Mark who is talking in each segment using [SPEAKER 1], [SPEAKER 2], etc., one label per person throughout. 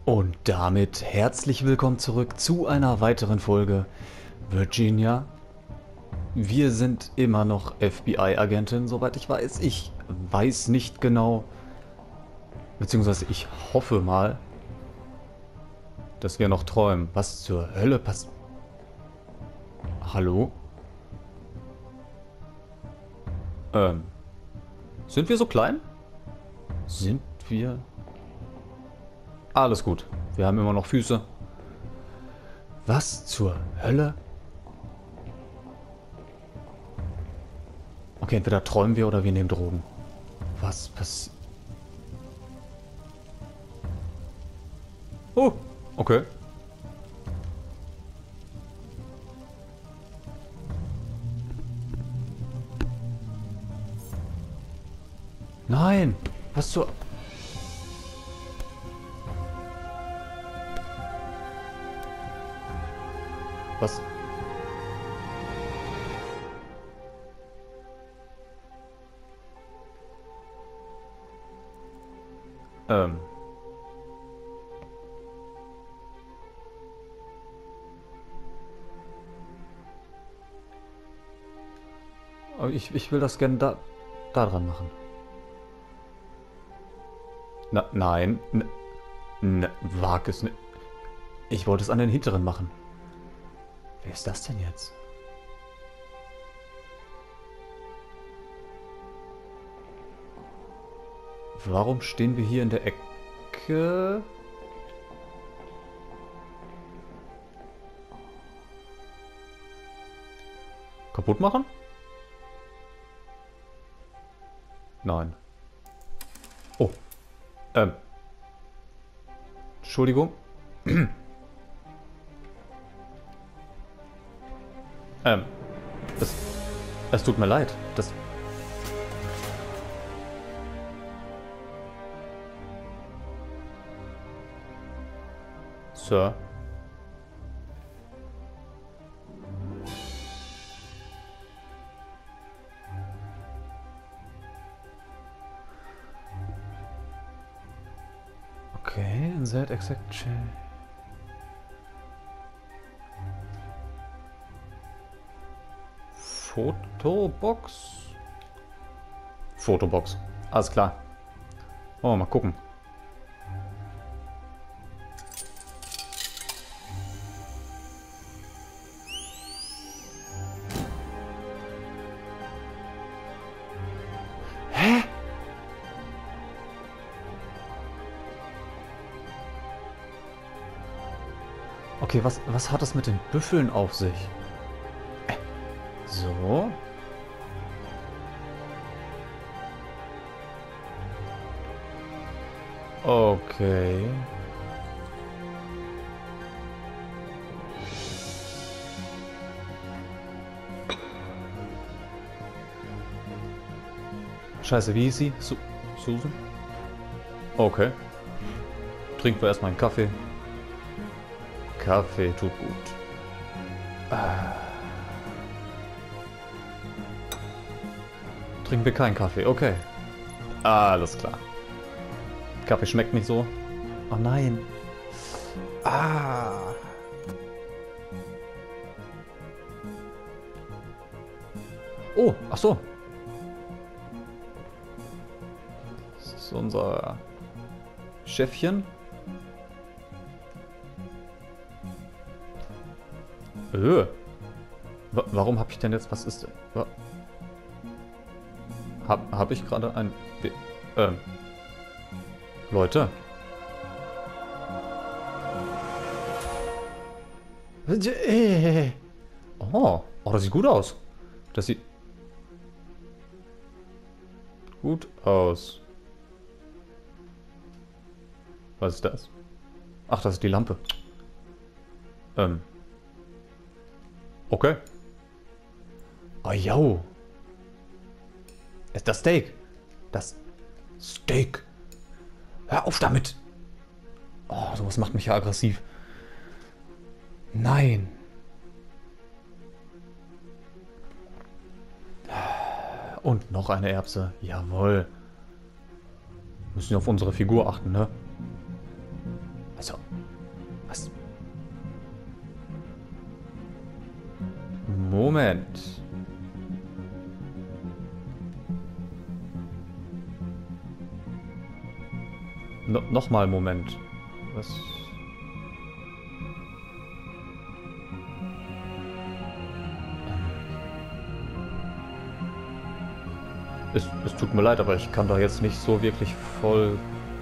[SPEAKER 1] Und damit herzlich willkommen zurück zu einer weiteren Folge Virginia. Wir sind immer noch FBI-Agentin, soweit ich weiß. Ich weiß nicht genau, beziehungsweise ich hoffe mal, dass wir noch träumen. Was zur Hölle passiert? Hallo? Sind wir so klein? Sind wir... Alles gut. Wir haben immer noch Füße. Was zur Hölle? Okay, entweder träumen wir oder wir nehmen Drogen. Was passiert? Oh, okay. Nein! Was zur... Was? Ähm. Aber ich will das gerne da dran machen. Nein. Wag es nicht. Ich wollte es an den hinteren machen. Wer ist das denn jetzt? Warum stehen wir hier in der Ecke? Kaputt machen? Nein. Oh. Entschuldigung. Es, es tut mir leid. Das... Sir. Okay, insert exact change. Fotobox. Fotobox. Alles klar. Oh, mal gucken. Hä? Okay, was hat das mit den Büffeln auf sich? So. Okay. Scheiße, wie hieß sie? Susan? Okay. Trinken wir erstmal einen Kaffee. Kaffee tut gut. Trinken wir keinen Kaffee, okay. Alles klar. Kaffee schmeckt nicht so. Oh nein. Ah. Oh, ach so. Das ist unser Chefchen. Warum habe ich denn jetzt... Was ist denn... Hab ich gerade ein... Leute. Oh, das sieht gut aus. Das sieht... gut aus. Was ist das? Ach, das ist die Lampe. Okay. Oh, yo. Das Steak. Das Steak. Hör auf damit. Oh, sowas macht mich ja aggressiv. Nein. Und noch eine Erbse. Jawohl. Müssen wir auf unsere Figur achten, ne? Also, Moment. Nochmal Moment. Was? Es tut mir leid, aber ich kann da jetzt nicht so wirklich folgen.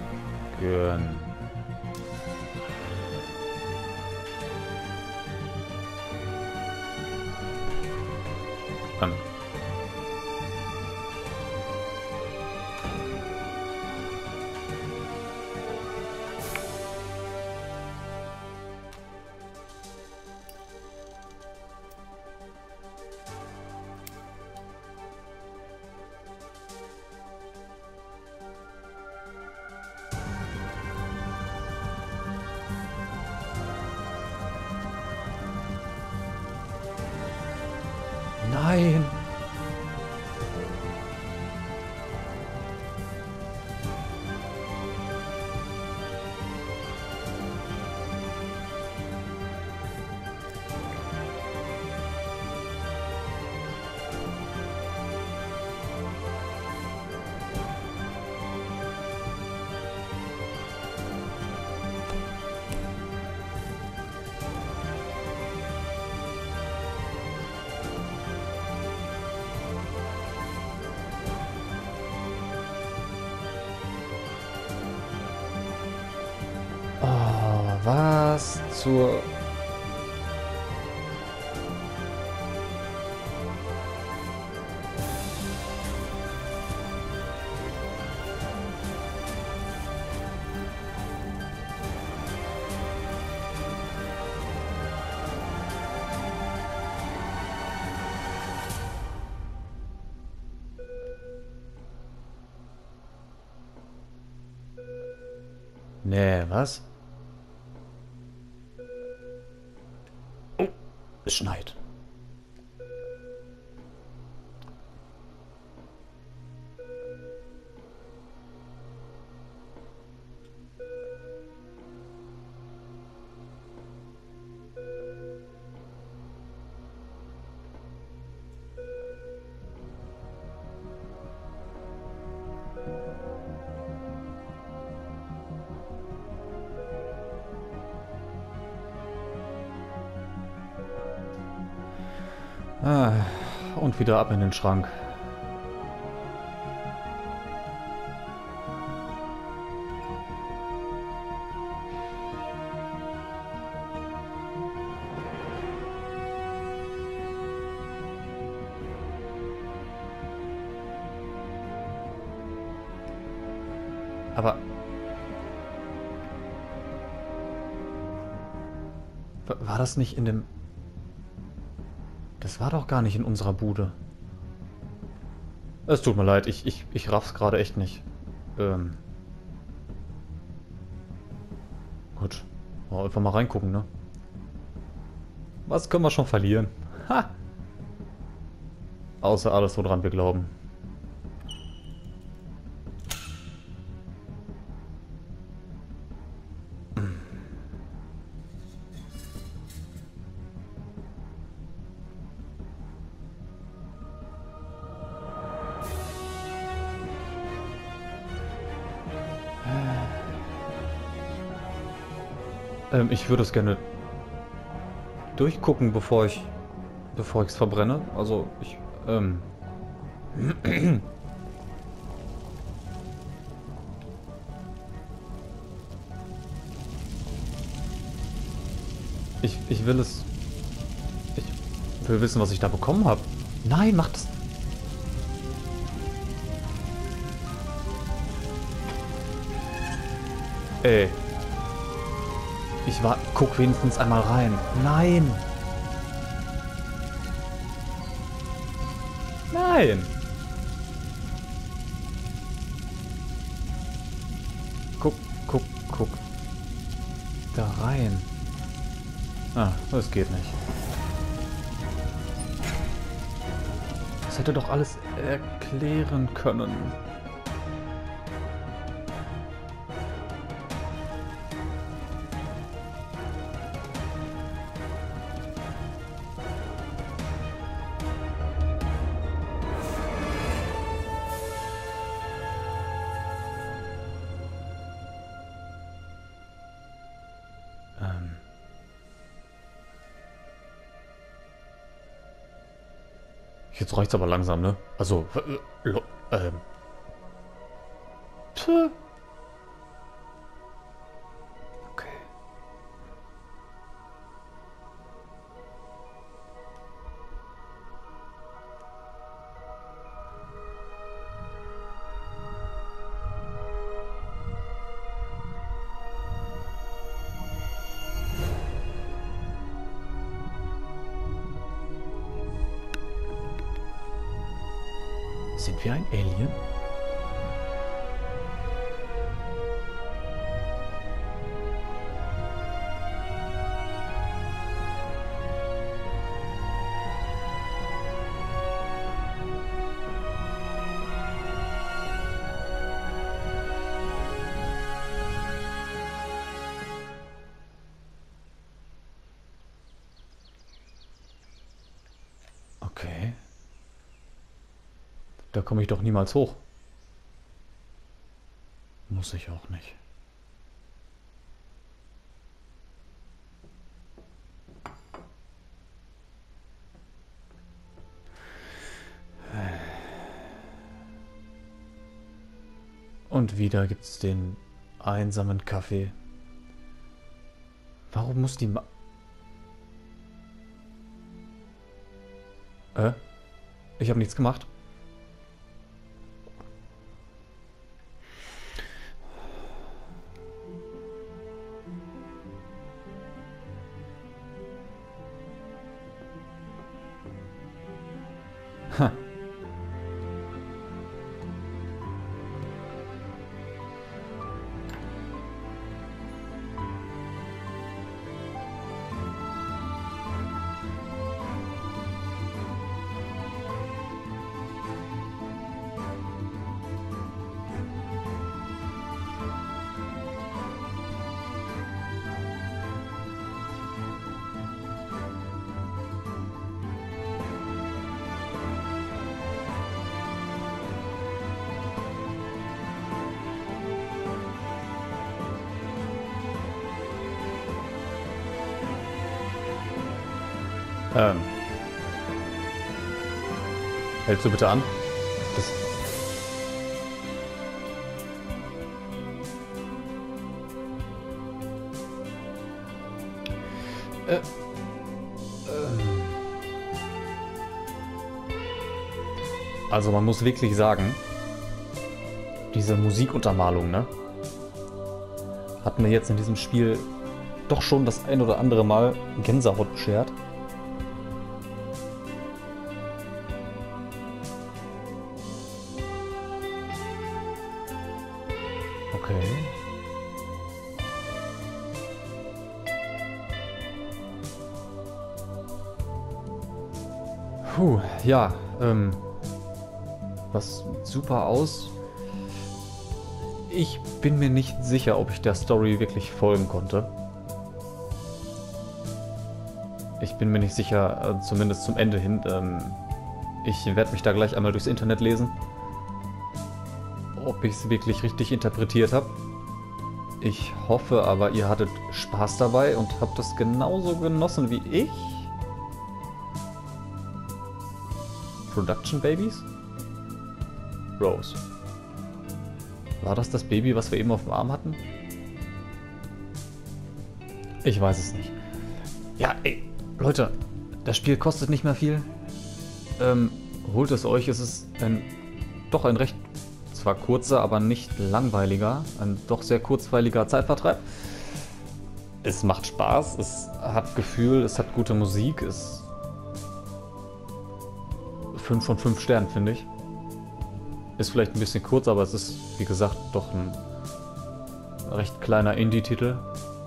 [SPEAKER 1] Nein! Oh, was zur... Nee, was? Oh, es schneit. Ah, und wieder ab in den Schrank. Aber... War das nicht in dem... Das war doch gar nicht in unserer Bude. Es tut mir leid, ich raff's gerade echt nicht. Gut. Einfach mal reingucken, ne? Was können wir schon verlieren? Ha! Außer alles, woran wir glauben. Ich würde es gerne durchgucken, bevor ich's verbrenne. Also ich will es... Ich will wissen, was ich da bekommen habe. Nein, mach das... Ey. Guck wenigstens einmal rein. Nein! Nein! Guck. Da rein. Ah, das geht nicht. Das hätte doch alles erklären können. Jetzt reicht's aber langsam, ne? Also, tö. Okay. Sind wir ein Alien? Okay. Da komme ich doch niemals hoch. Muss ich auch nicht. Und wieder gibt's den einsamen Kaffee. Warum muss die Ich habe nichts gemacht. Ha. Hältst du bitte an? Das Also man muss wirklich sagen, diese Musikuntermalung, ne, hat mir jetzt in diesem Spiel doch schon das ein oder andere Mal Gänsehaut beschert. Okay. Puh, ja, das sieht super aus. Ich bin mir nicht sicher, ob ich der Story wirklich folgen konnte. Ich bin mir nicht sicher, zumindest zum Ende hin. Ich werde mich da gleich einmal durchs Internet lesen, ob ich es wirklich richtig interpretiert habe. Ich hoffe aber, ihr hattet Spaß dabei und habt das genauso genossen wie ich. Production Babies? Rose. War das das Baby, was wir eben auf dem Arm hatten? Ich weiß es nicht. Ja, ey, Leute, das Spiel kostet nicht mehr viel. Holt es euch, es ist doch ein recht, zwar kurzer, aber nicht langweiliger, ein doch sehr kurzweiliger Zeitvertreib. Es macht Spaß, es hat Gefühl, es hat gute Musik, es 5 von 5 Sternen, finde ich. Ist vielleicht ein bisschen kurz, aber es ist, wie gesagt, doch ein recht kleiner Indie-Titel.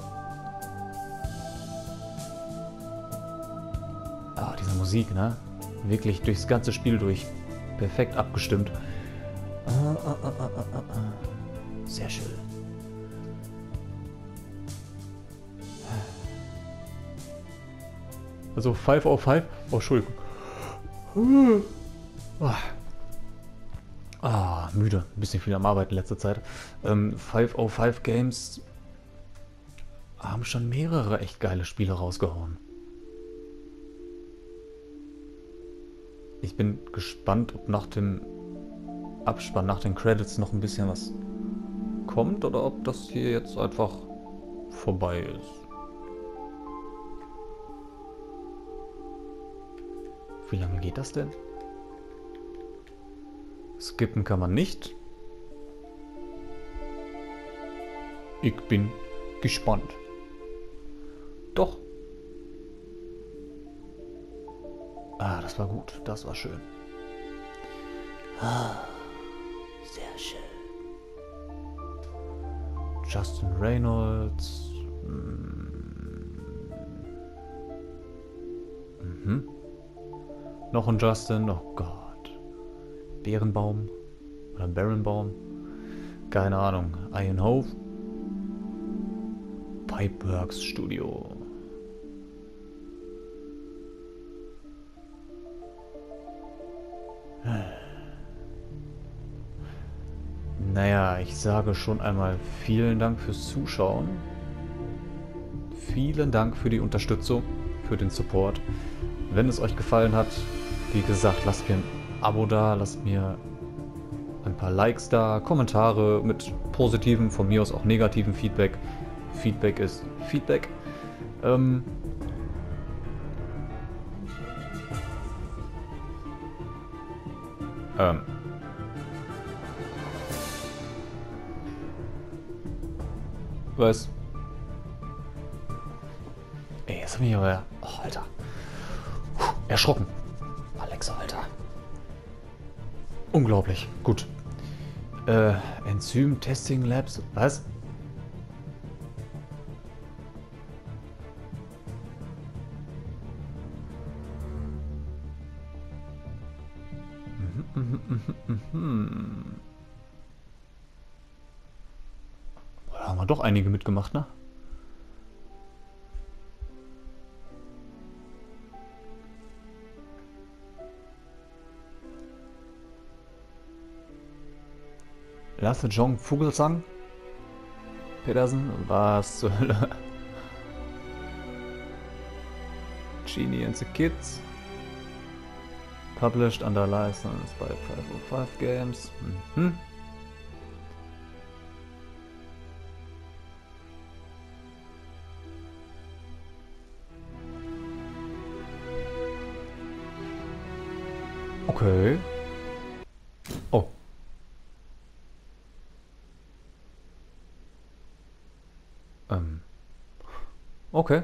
[SPEAKER 1] Ah, diese Musik, ne? Wirklich durchs ganze Spiel durch. Perfekt abgestimmt. Sehr schön. Also 5 auf 5. Oh, Entschuldigung. Müde. Ein bisschen viel am Arbeiten in letzter Zeit. 505 Games haben schon mehrere echt geile Spiele rausgehauen. Ich bin gespannt, ob nach dem Abspann, nach den Credits noch ein bisschen was kommt oder ob das hier jetzt einfach vorbei ist. Wie lange geht das denn? Skippen kann man nicht. Ich bin gespannt. Doch. Ah, das war gut. Das war schön. Ah, sehr schön. Justin Reynolds. Mhm. Noch ein Justin. Oh Gott. Bärenbaum. Oder Barenbaum. Keine Ahnung. Ian Hove. Pipeworks Studio. Naja, ich sage schon einmal vielen Dank fürs Zuschauen. Vielen Dank für die Unterstützung, für den Support. Wenn es euch gefallen hat, wie gesagt, lasst mir ein Abo da, lasst mir ein paar Likes da, Kommentare mit positivem, von mir aus auch negativen Feedback. Feedback ist Feedback. Ähm, ähm. Was? Ey, jetzt hab ich aber... Oh, Alter. Erschrocken. Alexa, Alter. Unglaublich. Gut. Enzym Testing Labs. Was? Da haben wir doch einige mitgemacht, ne? Lasse John Vogelsang? Petersen? Was zur Hölle? Genie and the Kids? Published under license by 505 Games. Mhm. Okay. Oh. Okay.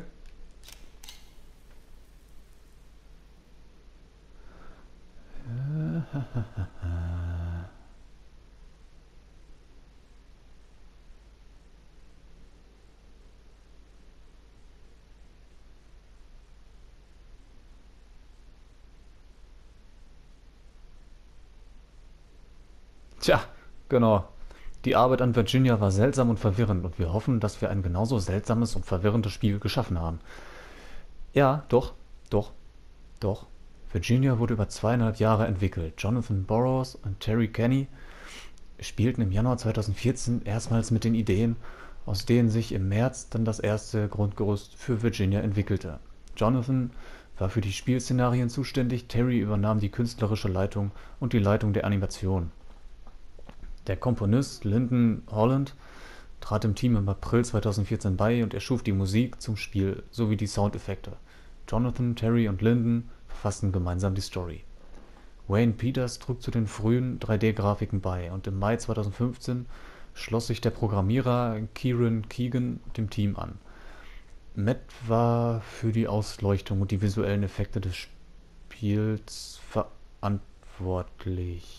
[SPEAKER 1] Tja, genau. Die Arbeit an Virginia war seltsam und verwirrend und wir hoffen, dass wir ein genauso seltsames und verwirrendes Spiel geschaffen haben. Ja, doch, doch, doch. Virginia wurde über 2,5 Jahre entwickelt. Jonathan Burrows und Terry Kenny spielten im Januar 2014 erstmals mit den Ideen, aus denen sich im März dann das erste Grundgerüst für Virginia entwickelte. Jonathan war für die Spielszenarien zuständig, Terry übernahm die künstlerische Leitung und die Leitung der Animation. Der Komponist Lyndon Holland trat dem Team im April 2014 bei und erschuf die Musik zum Spiel sowie die Soundeffekte. Jonathan, Terry und Lyndon verfassten gemeinsam die Story. Wayne Peters trug zu den frühen 3D-Grafiken bei und im Mai 2015 schloss sich der Programmierer Kieran Keegan dem Team an. Matt war für die Ausleuchtung und die visuellen Effekte des Spiels verantwortlich.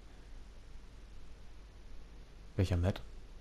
[SPEAKER 1] Welcher Matt?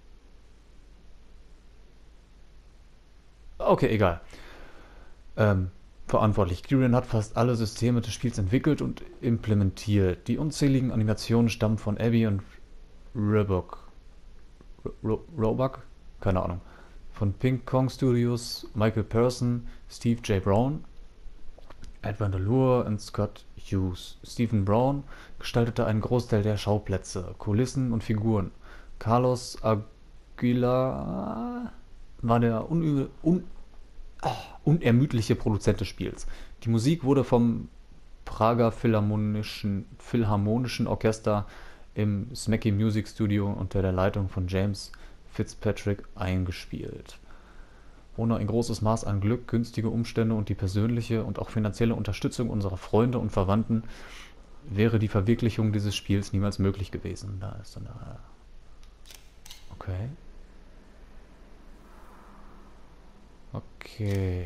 [SPEAKER 1] Okay, egal. Verantwortlich. Kieran hat fast alle Systeme des Spiels entwickelt und implementiert. Die unzähligen Animationen stammen von Abby und Roebuck. Roebuck? Keine Ahnung. Von Ping Kong Studios, Michael Person, Steve J. Brown, Edwin Delure und Scott Hughes. Stephen Brown gestaltete einen Großteil der Schauplätze, Kulissen und Figuren. Carlos Aguilar war der unermüdliche Produzent des Spiels. Die Musik wurde vom Prager Philharmonischen Orchester im Smacky Music Studio unter der Leitung von James Fitzpatrick eingespielt. Ohne ein großes Maß an Glück, günstige Umstände und die persönliche und auch finanzielle Unterstützung unserer Freunde und Verwandten wäre die Verwirklichung dieses Spiels niemals möglich gewesen. Da ist dann eine... Okay. Okay.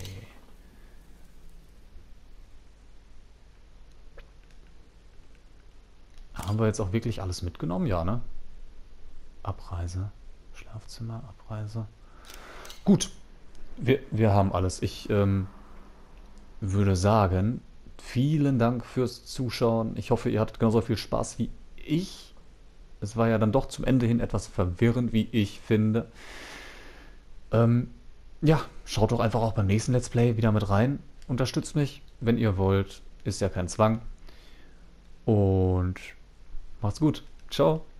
[SPEAKER 1] Haben wir jetzt auch wirklich alles mitgenommen? Ja, ne? Abreise. Schlafzimmer, Abreise. Gut. Wir haben alles. Ich würde sagen, vielen Dank fürs Zuschauen. Ich hoffe, ihr hattet genauso viel Spaß wie ich. Es war ja dann doch zum Ende hin etwas verwirrend, wie ich finde. Ähm, ja, schaut doch einfach auch beim nächsten Let's Play wieder mit rein. Unterstützt mich, wenn ihr wollt. Ist ja kein Zwang. Und macht's gut. Ciao.